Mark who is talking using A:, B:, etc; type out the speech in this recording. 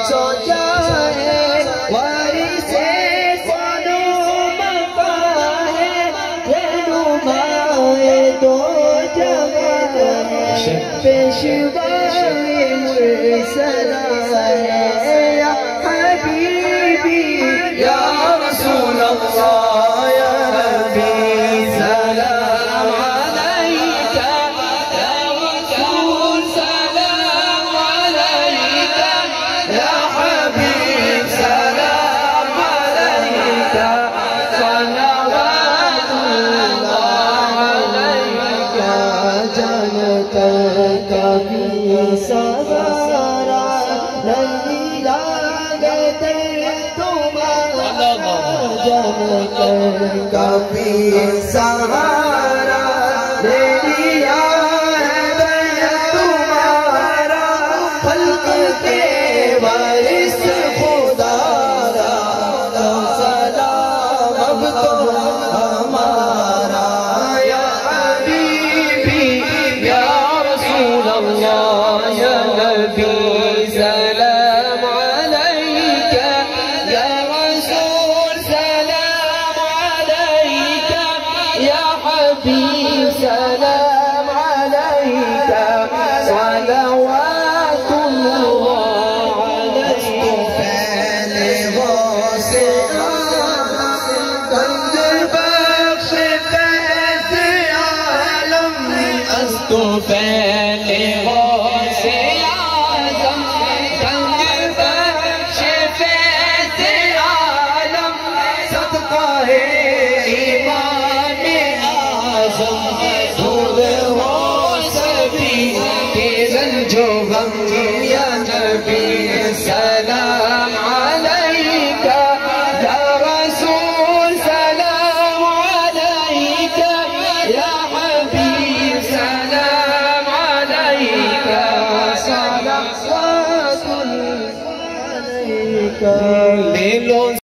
A: سو جائے وارث سانو مقا ہے رہنمائے دو جہاں پیشوائے مرسلہ ہے یا حبیبی یا رسول اللہ یا نبی سلام علیک یا رسول سلام علیک یا حبیب سلام علیک صلوات اللہ علیک جانتا کبھی سوارا نہیں لاگتے تمہارا جانتا کبھی سہارا دے دیا ہے تمہارا خلق کے وارث خدا را سلام اب تو ہمارا یا حبیبی یا رسول اللہ یا نبی سلام علیک یا رسول سلام علیک یا حبیب سلام علیک صلوات اللہ علیک پہلے وہ سے گنج بخش فیض عالم از تو پہلے وہ سے اعظم گنج بخش فیض عالم صدقہ ہے ایمان اعظم دور ہو سبھی کے رنج و غم یا نبی سلام علیک یا رسول سلام علیک یا حبیب سلام علیک صلوات اللہ علیک